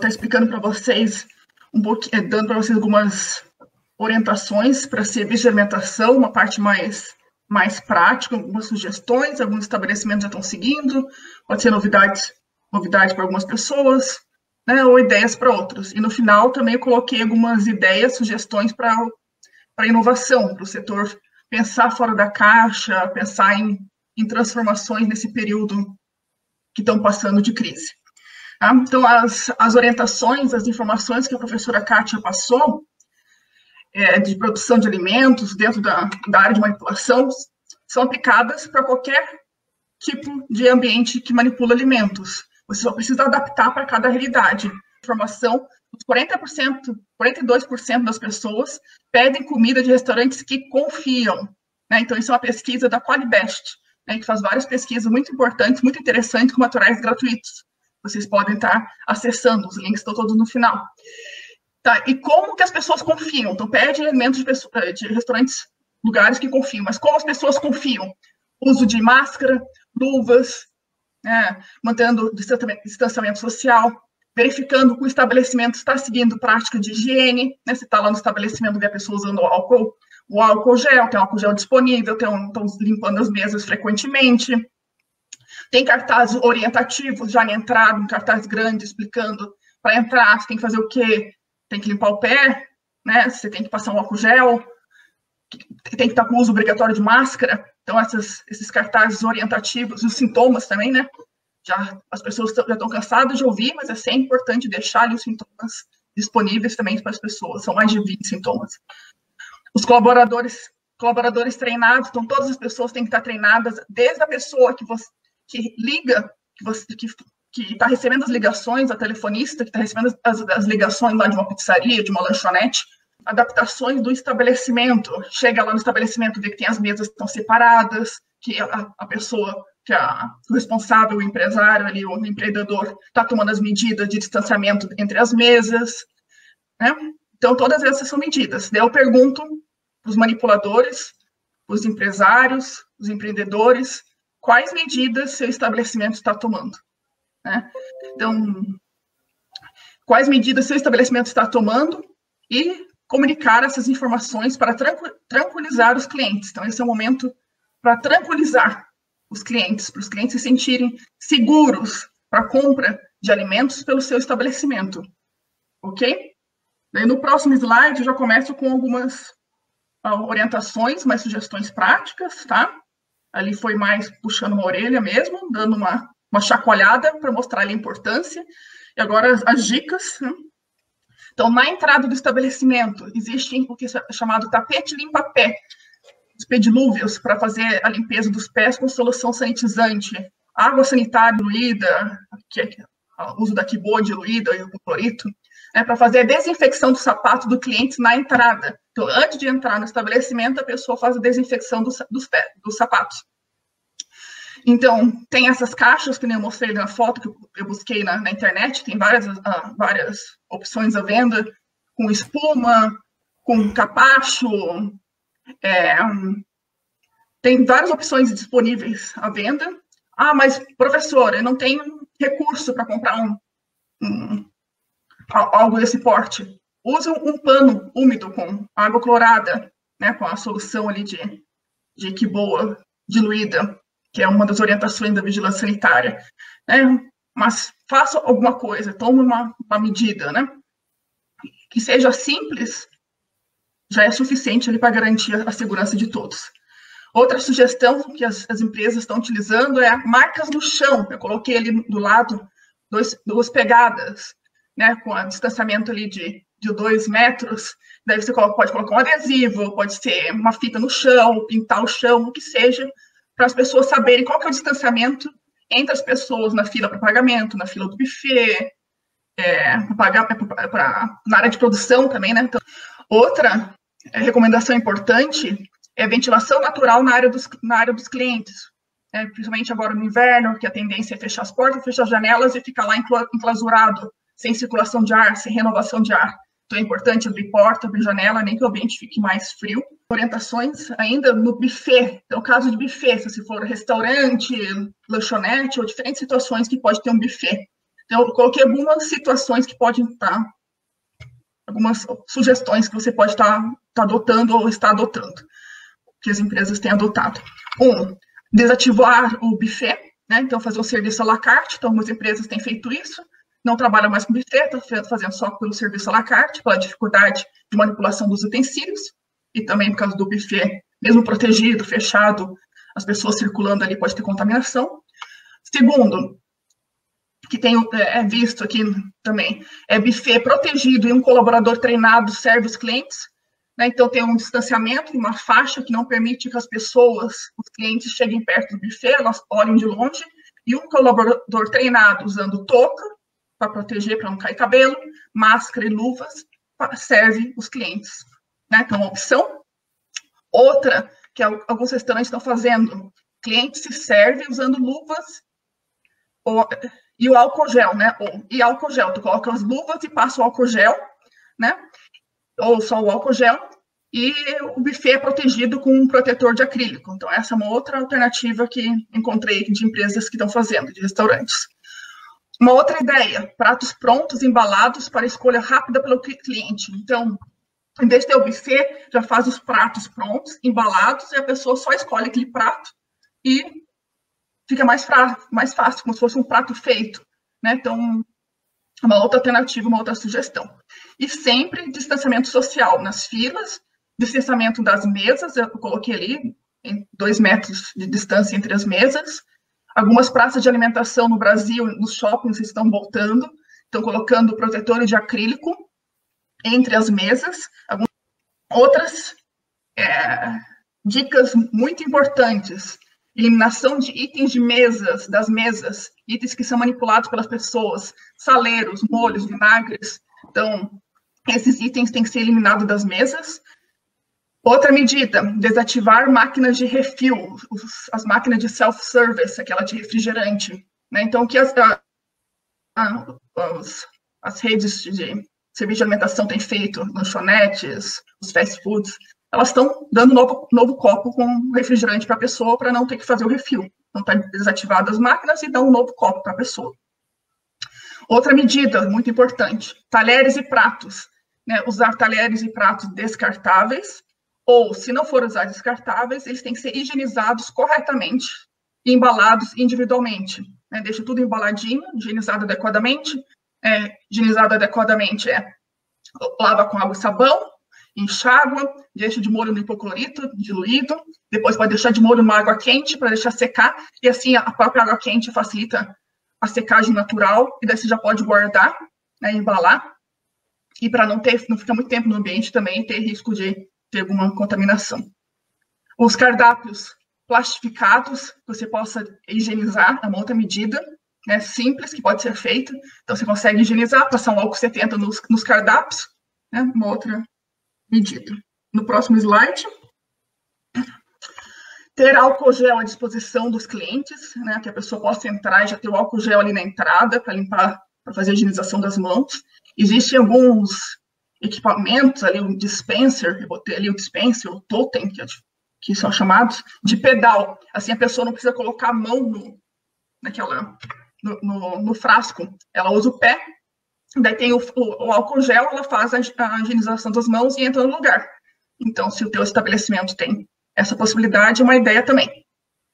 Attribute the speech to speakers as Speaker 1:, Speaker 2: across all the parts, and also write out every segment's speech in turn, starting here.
Speaker 1: estar explicando para vocês, dando para vocês algumas orientações para serviço de alimentação, uma parte mais prática, algumas sugestões, alguns estabelecimentos já estão seguindo, pode ser novidade para algumas pessoas, né, ou ideias para outros. E no final também eu coloquei algumas ideias, sugestões para inovação, para o setor pensar fora da caixa, pensar em transformações nesse período que estão passando de crise. Tá? Então, as orientações, as informações que a professora Kátia passou, de produção de alimentos dentro da área de manipulação, são aplicadas para qualquer tipo de ambiente que manipula alimentos. Você só precisa adaptar para cada realidade. Informação, 42% das pessoas pedem comida de restaurantes que confiam. Né? Então, isso é uma pesquisa da Qualibest, né, que faz várias pesquisas muito importantes, muito interessantes, com materiais gratuitos. Vocês podem estar acessando, os links estão todos no final. Tá, e como que as pessoas confiam? Então, pede alimentos de restaurantes, lugares que confiam. Mas como as pessoas confiam? Uso de máscara, luvas, mantendo distanciamento social, verificando que o estabelecimento está seguindo prática de higiene, né? Se está lá no estabelecimento, vê a pessoa usando o álcool gel, tem álcool gel disponível, estão limpando as mesas frequentemente. Tem cartazes orientativos já na entrada, um cartaz grande explicando para entrar, você tem que fazer o quê? Tem que limpar o pé, né? Você tem que passar um álcool gel, tem que estar com o uso obrigatório de máscara. Então, esses cartazes orientativos, os sintomas também, né? As pessoas já estão cansadas de ouvir, mas é sempre importante deixar ali os sintomas disponíveis também para as pessoas. São mais de 20 sintomas. Os colaboradores treinados, então todas as pessoas têm que estar treinadas, desde a pessoa que liga, que está recebendo as ligações, a telefonista que está recebendo as ligações lá de uma pizzaria, de uma lanchonete, adaptações do estabelecimento. Chega lá no estabelecimento, vê que tem as mesas que estão separadas, que a pessoa, que o responsável, o empresário ali, o empreendedor, está tomando as medidas de distanciamento entre as mesas, né? Então, todas essas são medidas. Daí eu pergunto para os manipuladores, para os empresários, os empreendedores, quais medidas seu estabelecimento está tomando, né? Então, quais medidas seu estabelecimento está tomando e comunicar essas informações para tranquilizar os clientes. Então, esse é o momento para tranquilizar os clientes, para os clientes se sentirem seguros para a compra de alimentos pelo seu estabelecimento. Ok? Daí, no próximo slide, eu já começo com algumas orientações, mais sugestões práticas, tá? Ali foi mais puxando uma orelha mesmo, dando uma chacoalhada para mostrar ali a importância. E agora as dicas, né? Então, na entrada do estabelecimento, existe o que é chamado tapete limpa-pé, os pedilúvios, para fazer a limpeza dos pés com solução sanitizante, água sanitária diluída, o uso da Kibô diluída e o clorito, para fazer a desinfecção do sapato do cliente na entrada. Então, antes de entrar no estabelecimento, a pessoa faz a desinfecção dos pés, dos sapatos. Então, tem essas caixas, que nem eu mostrei na foto, que eu busquei na internet, tem várias opções à venda, com espuma, com capacho, tem várias opções disponíveis à venda. Ah, mas, professora, eu não tenho recurso para comprar algo desse porte. Use um pano úmido com água clorada, né, com a solução ali de Kibô diluída, que é uma das orientações da vigilância sanitária, né? Mas faça alguma coisa, tome uma medida, né? Que seja simples, já é suficiente ali para garantir a segurança de todos. Outra sugestão que as empresas estão utilizando é marcas no chão. Eu coloquei ali do lado duas pegadas, né? Com o distanciamento ali de 2 metros. Daí você pode colocar um adesivo, pode ser uma fita no chão, pintar o chão, o que seja, para as pessoas saberem qual que é o distanciamento entre as pessoas na fila para pagamento, na fila do buffet, na área de produção também, né? Então, outra recomendação importante é ventilação natural na área dos clientes, né? Principalmente agora no inverno, que a tendência é fechar as portas, fechar as janelas e ficar lá enclausurado, sem circulação de ar, sem renovação de ar. Então, é importante abrir porta, abrir janela, nem que o ambiente fique mais frio. Orientações ainda no buffet. Então, caso de buffet, se for restaurante, lanchonete ou diferentes situações que pode ter um buffet. Então, eu coloquei algumas situações que podem estar, algumas sugestões que você pode estar adotando ou está adotando, que as empresas têm adotado. Desativar o buffet, né? Então, fazer o serviço à la carte. Então, algumas empresas têm feito isso, não trabalham mais com buffet, estão fazendo só pelo serviço à la carte, pela dificuldade de manipulação dos utensílios, e também por causa do buffet, mesmo protegido, fechado, as pessoas circulando ali pode ter contaminação. Segundo, que tem visto aqui também, é buffet protegido e um colaborador treinado serve os clientes, né? Então tem um distanciamento, uma faixa que não permite que as pessoas, os clientes, cheguem perto do buffet, elas olhem de longe, e um colaborador treinado usando touca, para proteger, para não cair cabelo, máscara e luvas, serve os clientes, né? Então, uma opção. Outra, que alguns restaurantes estão fazendo, cliente se serve usando luvas e o álcool gel, né? E álcool gel, tu coloca as luvas e passa o álcool gel, né? Ou só o álcool gel, e o buffet é protegido com um protetor de acrílico. Então, essa é uma outra alternativa que encontrei de empresas que estão fazendo, de restaurantes. Uma outra ideia, pratos prontos, embalados para escolha rápida pelo cliente. Então, em vez de ter o buffet, já faz os pratos prontos, embalados, e a pessoa só escolhe aquele prato e fica mais fácil, como se fosse um prato feito, né? Então, uma outra alternativa, uma outra sugestão. E sempre distanciamento social nas filas, distanciamento das mesas, eu coloquei ali, em 2 metros de distância entre as mesas. Algumas praças de alimentação no Brasil, nos shoppings, estão voltando, estão colocando protetores de acrílico entre as mesas. Outras dicas muito importantes: eliminação de itens de mesas, das mesas, itens que são manipulados pelas pessoas, saleiros, molhos, vinagres. Então, esses itens têm que ser eliminados das mesas. Outra medida, desativar máquinas de refil, as máquinas de self-service, aquela de refrigerante, né? Então, que as redes de serviço de alimentação têm feito, lanchonetes, os fast foods, elas estão dando novo copo com refrigerante para a pessoa, para não ter que fazer o refil. Então, está desativadas as máquinas e dá um novo copo para a pessoa. Outra medida muito importante, talheres e pratos, né? Usar talheres e pratos descartáveis, ou, se não for usar descartáveis, eles têm que ser higienizados corretamente e embalados individualmente, né? Deixa tudo embaladinho, higienizado adequadamente. Higienizado adequadamente lava com água e sabão, enxágua, deixa de molho no hipoclorito diluído, depois pode deixar de molho numa água quente para deixar secar, e assim a própria água quente facilita a secagem natural, e daí você já pode guardar, né, embalar, e para não ficar muito tempo no ambiente também, ter risco de ter alguma contaminação. Os cardápios plastificados, que você possa higienizar, é uma outra medida, né, simples, que pode ser feita. Então, você consegue higienizar, passar um álcool 70 nos cardápios, né, uma outra medida. No próximo slide, ter álcool gel à disposição dos clientes, né, que a pessoa possa entrar e já ter o álcool gel ali na entrada para limpar, para fazer a higienização das mãos. Existem alguns equipamentos ali, um dispenser, eu botei ali o dispenser, o totem, que são chamados, de pedal. Assim, a pessoa não precisa colocar a mão no frasco, ela usa o pé, daí tem o álcool gel, ela faz a higienização das mãos e entra no lugar. Então, se o teu estabelecimento tem essa possibilidade, é uma ideia também.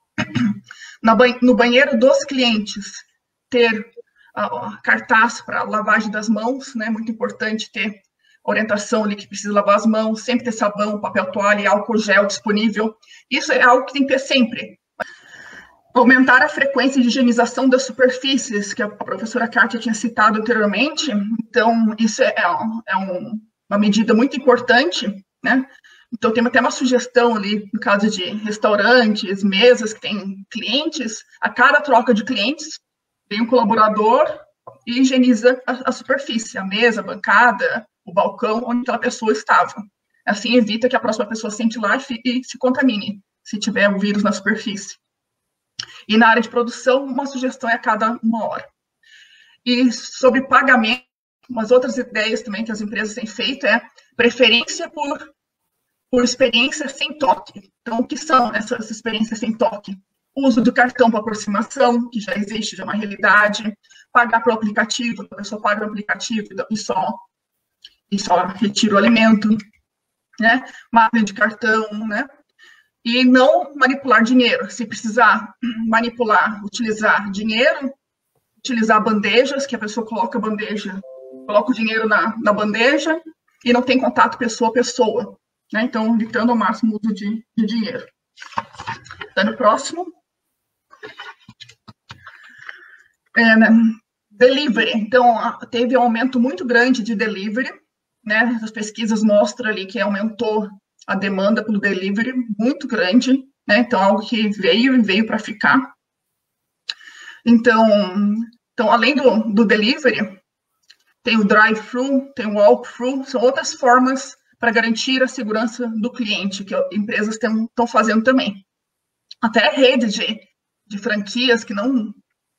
Speaker 1: No banheiro dos clientes, ter cartaz para lavagem das mãos, né? Muito importante ter orientação ali que precisa lavar as mãos, sempre ter sabão, papel toalha e álcool gel disponível. Isso é algo que tem que ter sempre. Aumentar a frequência de higienização das superfícies, que a professora Kátia tinha citado anteriormente. Então, isso é uma medida muito importante, né? Então, tem até uma sugestão ali, no caso de restaurantes, mesas que têm clientes, a cada troca de clientes, tem um colaborador e higieniza a superfície, a mesa, a bancada, o balcão onde aquela pessoa estava. Assim, evita que a próxima pessoa sente lá e se contamine, se tiver o vírus na superfície. E na área de produção, uma sugestão é a cada 1 hora. E sobre pagamento, umas outras ideias também que as empresas têm feito é preferência por experiência sem toque. Então, o que são essas experiências sem toque? O uso do cartão para aproximação, que já existe, já é uma realidade. pagar pelo aplicativo, a pessoa paga o aplicativo e só retira o alimento, né? Máquina de cartão, né? E não manipular dinheiro. Se precisar manipular, utilizar dinheiro, utilizar bandejas, que a pessoa coloca o dinheiro na bandeja e não tem contato pessoa a pessoa, né? Então, evitando ao máximo o uso de dinheiro. No próximo. Delivery. Então, teve um aumento muito grande de delivery, né? As pesquisas mostram ali que aumentou a demanda pelo delivery muito grande, né? Então, algo que veio para ficar. Então, além do delivery, tem o drive-thru, tem o walk-thru, são outras formas para garantir a segurança do cliente, que empresas estão fazendo também. Até rede de franquias que não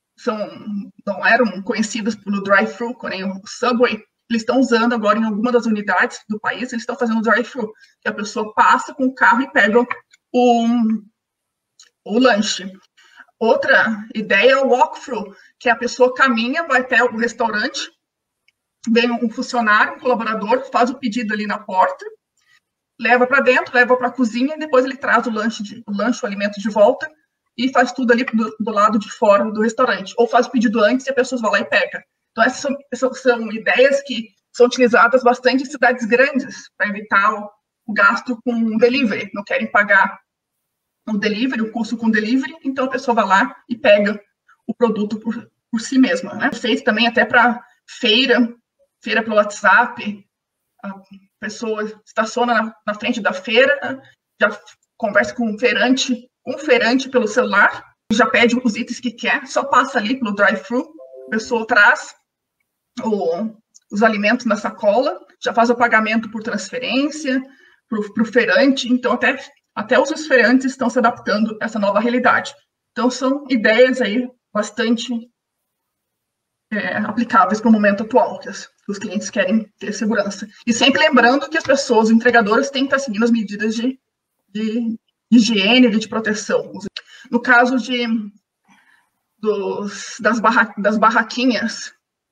Speaker 1: eram conhecidas pelo drive-thru, como o Subway, eles estão usando agora em alguma das unidades do país, eles estão fazendo o drive-thru, que a pessoa passa com o carro e pega o lanche. Outra ideia é o walk-thru, que a pessoa caminha, vai até o restaurante, vem um funcionário, um colaborador, faz o pedido ali na porta, leva para dentro, leva para a cozinha, e depois ele traz o alimento de volta, e faz tudo ali do lado de fora do restaurante. Ou faz o pedido antes e a pessoa vai lá e pega. Então, essas são ideias que são utilizadas bastante em cidades grandes, para evitar o gasto com o delivery. Não querem pagar o custo com o delivery, então a pessoa vai lá e pega o produto por si mesma, né? Feito também até para feira pelo WhatsApp, a pessoa estaciona na frente da feira, já conversa com um feirante pelo celular, já pede os itens que quer, só passa ali pelo drive-thru, a pessoa traz os alimentos na sacola, já faz o pagamento por transferência, para o feirante, então até os feirantes estão se adaptando a essa nova realidade. Então, são ideias aí bastante aplicáveis para o momento atual, que os clientes querem ter segurança. E sempre lembrando que as pessoas, os entregadores, têm que estar seguindo as medidas de higiene, de proteção. No caso das barraquinhas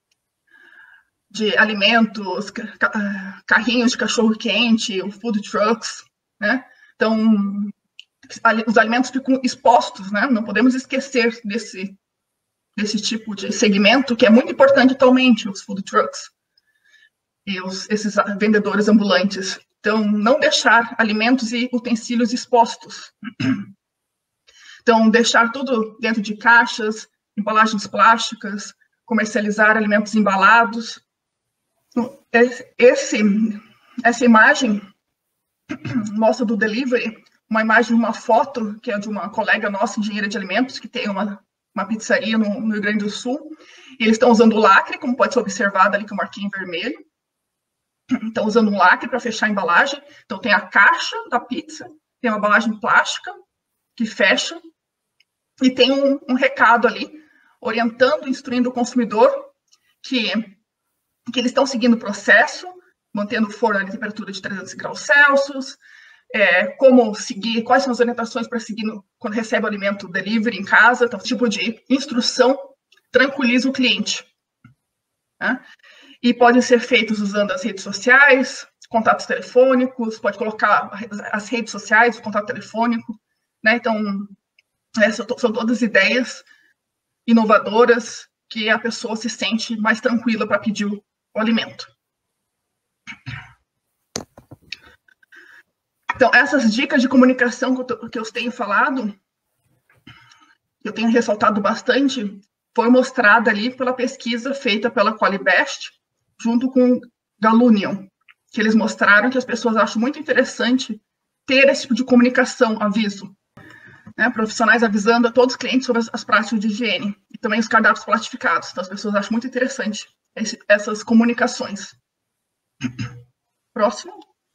Speaker 1: de alimentos, carrinhos de cachorro-quente, food trucks, né? Então, os alimentos ficam expostos, né? Não podemos esquecer desse tipo de segmento, que é muito importante atualmente, os food trucks e esses vendedores ambulantes. Então, não deixar alimentos e utensílios expostos. Então, deixar tudo dentro de caixas, embalagens plásticas, comercializar alimentos embalados. Essa imagem mostra do delivery, uma imagem, uma foto, que é de uma colega nossa, engenheira de alimentos, que tem uma pizzaria no Rio Grande do Sul. E eles estão usando o lacre, como pode ser observado ali com o marquinho vermelho. Estão usando um lacre para fechar a embalagem. Então, tem a caixa da pizza, tem uma embalagem plástica que fecha, e tem um recado ali, orientando, instruindo o consumidor que eles estão seguindo o processo, mantendo o forno à temperatura de 300 graus Celsius, como seguir, quais são as orientações para seguir quando recebe o alimento delivery em casa. Então, esse tipo de instrução tranquiliza o cliente, né? E podem ser feitos usando as redes sociais, contatos telefônicos, pode colocar as redes sociais, o contato telefônico, né? Então, são todas ideias inovadoras que a pessoa se sente mais tranquila para pedir o alimento. Então, essas dicas de comunicação que eu tenho falado, que eu tenho ressaltado bastante, foi mostrada ali pela pesquisa feita pela Qualibest, junto com Galunion, que eles mostraram que as pessoas acham muito interessante ter esse tipo de comunicação, aviso, né? Profissionais avisando a todos os clientes sobre as práticas de higiene, e também os cardápios plastificados. Então, as pessoas acham muito interessante essas comunicações. Próximo.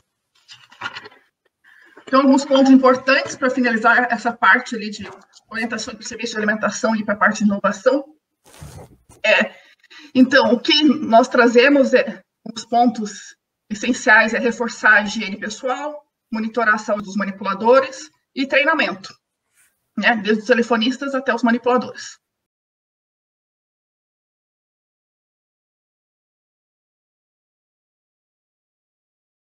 Speaker 1: Então, alguns pontos importantes para finalizar essa parte ali de orientação para o serviço de alimentação e para a parte de inovação. Então, o que nós trazemos os pontos essenciais reforçar a higiene pessoal, monitorar a saúde dos manipuladores e treinamento, né? Desde os telefonistas até os manipuladores.